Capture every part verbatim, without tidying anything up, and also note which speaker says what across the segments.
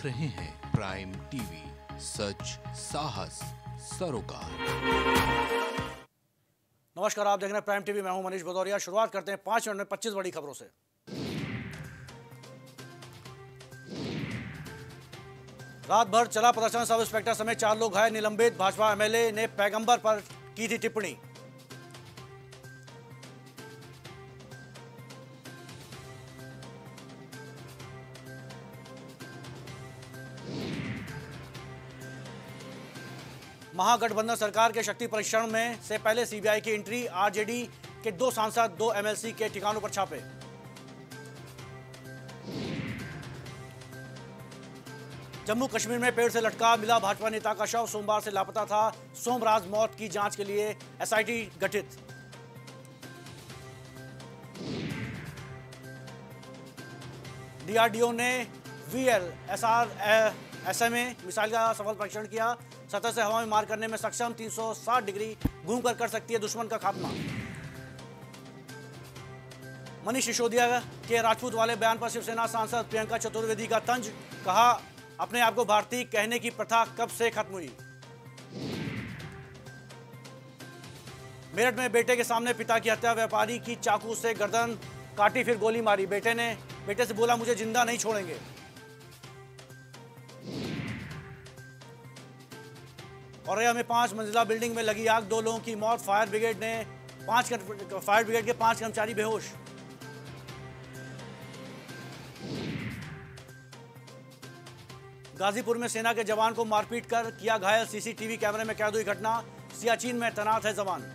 Speaker 1: देख रहे हैं प्राइम टीवी, सच साहस सरोकार।
Speaker 2: नमस्कार, आप देख रहे हैं प्राइम टीवी। मैं हूं मनीष भदौरिया। शुरुआत करते हैं पांच मिनट में पच्चीस बड़ी खबरों से। रात भर चला प्रदर्शन, सब इंस्पेक्टर समेत चार लोग घायल, निलंबित। भाजपा एमएलए ने पैगंबर पर की थी टिप्पणी। महागठबंधन सरकार के शक्ति परीक्षण में से पहले सीबीआई की एंट्री, आरजेडी के दो सांसद, दो एमएलसी के ठिकानों पर छापे। जम्मू कश्मीर में पेड़ से लटका मिला भाजपा नेता का शव, सोमवार से लापता था। सोमराज मौत की जांच के लिए एसआईटी गठित। डीआरडीओ ने वीएल एसआर एसएमए मिसाइल का सफल परीक्षण किया। सतह से हवा में मार करने में सक्षम, तीन सौ साठ डिग्री घूमकर कर सकती है दुश्मन का खात्मा। मनीष सिसोदिया के राजपूत वाले बयान पर शिवसेना सांसद प्रियंका चतुर्वेदी का तंज, कहा अपने आप को भारतीय कहने की प्रथा कब से खत्म हुई। मेरठ में बेटे के सामने पिता की हत्या, व्यापारी की चाकू से गर्दन काटी फिर गोली मारी। बेटे ने बेटे से बोला मुझे जिंदा नहीं छोड़ेंगे। औरैया में पांच मंजिला बिल्डिंग में लगी आग, दो लोगों की मौत। फायर ब्रिगेड ने पांच फायर ब्रिगेड के पांच कर्मचारी बेहोश। गाजीपुर में सेना के जवान को मारपीट कर किया घायल, सीसीटीवी कैमरे में कैद हुई घटना। सियाचिन में तैनात है जवान।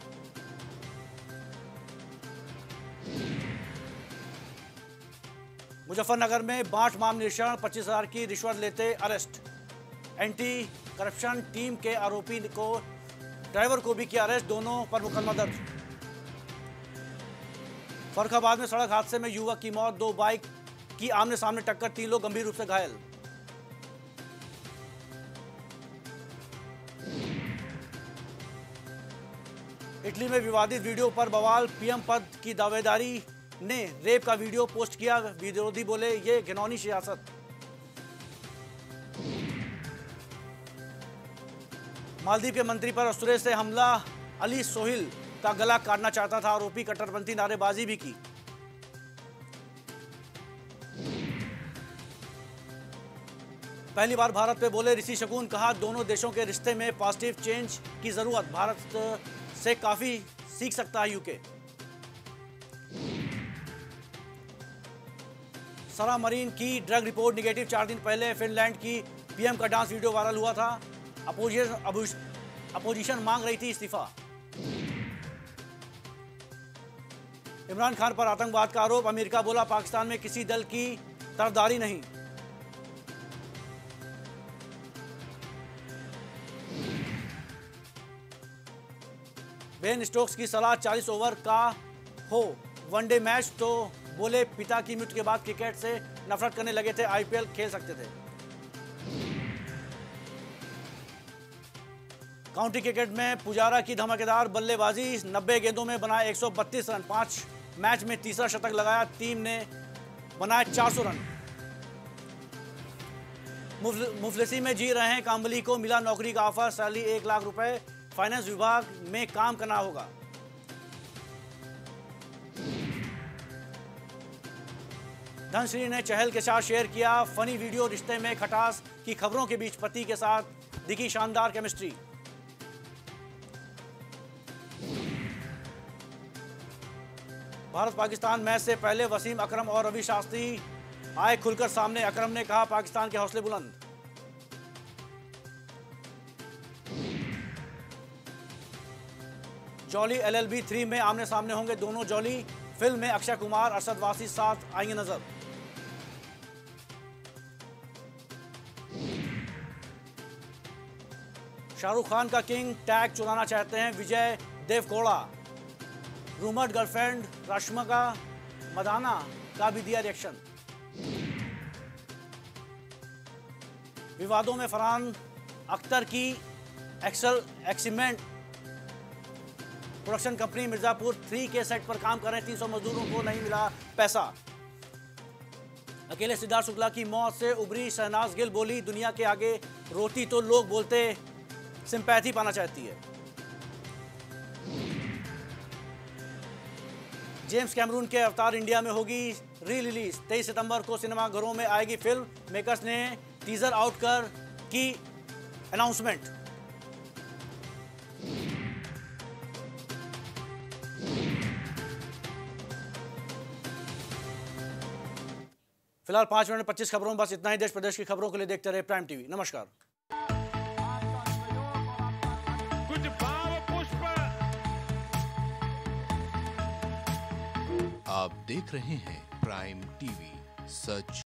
Speaker 2: मुजफ्फरनगर में बांट मामले निरीक्षण, पच्चीस हजार की रिश्वत लेते अरेस्ट। एंटी करप्शन टीम के आरोपी को ड्राइवर को भी किया अरेस्ट, दोनों पर मुकदमा दर्ज। फर्रुखाबाद में सड़क हादसे में युवक की मौत, दो बाइक की आमने सामने टक्कर, तीन लोग गंभीर रूप से घायल। इटली में विवादित वीडियो पर बवाल, पीएम पद की दावेदारी ने रेप का वीडियो पोस्ट किया, विरोधी बोले ये घिनौनी सियासत। मालदीव के मंत्री पर असुरे से हमला, अली सोहिल का गला काटना चाहता था आरोपी, कट्टरपंथी नारेबाजी भी की। पहली बार भारत पे बोले ऋषि शकुन, कहा दोनों देशों के रिश्ते में पॉजिटिव चेंज की जरूरत, भारत से काफी सीख सकता है यूके। सारा मरीन की ड्रग रिपोर्ट निगेटिव, चार दिन पहले फिनलैंड की पीएम का डांस वीडियो वायरल हुआ था। अपोजिशन अपोजिशन मांग रही थी इस्तीफा। इमरान खान पर आतंकवाद का आरोप, अमेरिका बोला पाकिस्तान में किसी दल की तरफदारी नहीं। बेन स्टोक्स की सलाह चालीस ओवर का हो वनडे मैच, तो बोले पिता की मृत्यु के बाद क्रिकेट से नफरत करने लगे थे, आईपीएल खेल सकते थे। काउंटी क्रिकेट में पुजारा की धमाकेदार बल्लेबाजी, नब्बे गेंदों में बनाए एक सौ बत्तीस रन, पांच मैच में तीसरा शतक लगाया, टीम ने बनाए चार सौ रन। मुफलिसी में जी रहे हैं कांबली को मिला नौकरी का ऑफर, सैलरी एक लाख रुपए, फाइनेंस विभाग में काम करना होगा। धनश्री ने चहल के साथ शेयर किया फनी वीडियो, रिश्ते में खटास की खबरों के बीच पति के साथ दिखी शानदार केमिस्ट्री। भारत पाकिस्तान मैच से पहले वसीम अकरम और रवि शास्त्री आए खुलकर सामने, अकरम ने कहा पाकिस्तान के हौसले बुलंद। जॉली एलएलबी थ्री में आमने सामने होंगे दोनों जॉली, फिल्म में अक्षय कुमार, अरशद वासी साथ आएंगे नजर। शाहरुख खान का किंग टैग चुराना चाहते हैं विजय देवकोड़ा, रूमर्ड गर्लफ्रेंड रश्मिका मंदाना का भी दिया रिएक्शन। विवादों में फरहान अख्तर की एक्सल एक्सीमेंट प्रोडक्शन कंपनी मिर्जापुर थ्री के सेट पर काम कर रहे तीन सौ मजदूरों को नहीं मिला पैसा। अकेले सिद्धार्थ शुक्ला की मौत से उभरी शहनाज गिल, बोली दुनिया के आगे रोती तो लोग बोलते सिंपैथी पाना चाहती है। जेम्स कैमरून के अवतार इंडिया में होगी री रिलीज, तेईस सितंबर को सिनेमाघरों में आएगी फिल्म। मेकर्स ने टीजर आउट कर की अनाउंसमेंट। फिलहाल पांच मिनट में पच्चीस खबरों, बस इतना ही। देश प्रदेश की खबरों के लिए देखते रहे प्राइम टीवी। नमस्कार।
Speaker 3: कुछ भाव पुष्प।
Speaker 1: आप देख रहे हैं प्राइम टीवी, सच